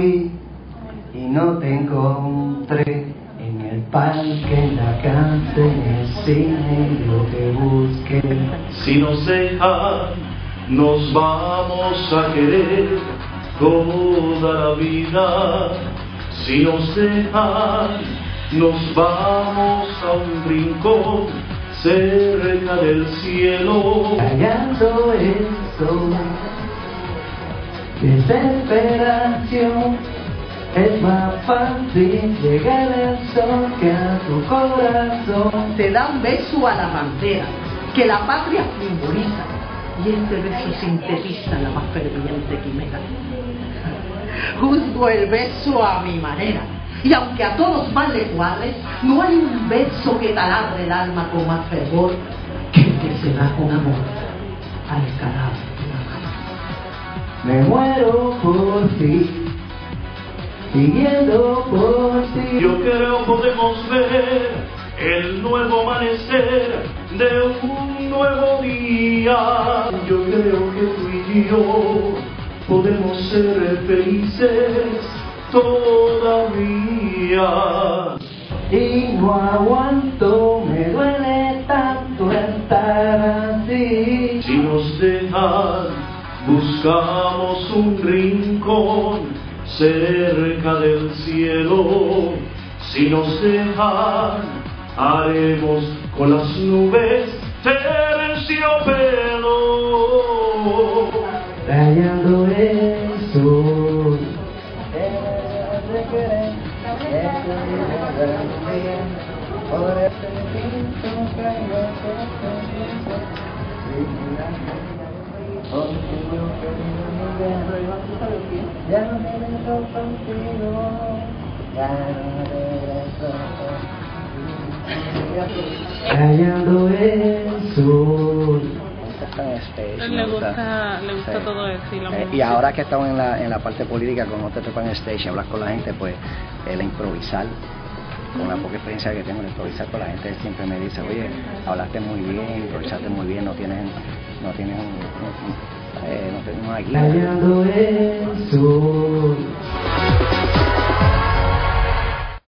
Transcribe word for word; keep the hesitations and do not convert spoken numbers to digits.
fui y no te encontré. En el parque, en la casa, en el cine, lo que busqué. Si nos dejan, nos vamos a querer toda la vida. Si nos dejan, nos vamos a un rincón cerca del cielo. Callando el sol, desesperación. Es más fácil llegar al sol que a tu corazón. Te da un beso a la bandera que la patria simboliza, y este beso sintetiza la más ferviente quimera. Juzgo el beso a mi manera, y aunque a todos van iguales, no hay un beso que taladre el alma con más fervor que el que se da con amor al cadáver de una madre. Me muero por ti, siguiendo por ti. Yo creo podemos ver el nuevo amanecer de un nuevo día. Yo creo que tú y yo podemos ser felices todavía. Y no aguanto, me duele tanto estar así. Si nos dejan, buscamos un rincón cerca del cielo. Si nos dejan, haremos con las nubes terciopelo. Rayando el sol, por este pinto caigo ya no regreso contigo, ya no regreso contigo. Rayando el sol. Le gusta, le gusta sí. Todo eso y la eh, y ahora que estamos en la, en la parte política, como te topan en stage y hablas con la gente, pues el improvisar, con la poca experiencia que tengo en improvisar con la gente, siempre me dice, oye, hablaste muy bien, improvisaste muy bien, no tienes, no tienes un, un, un, eh, no tienes una guía. Rayando el sol.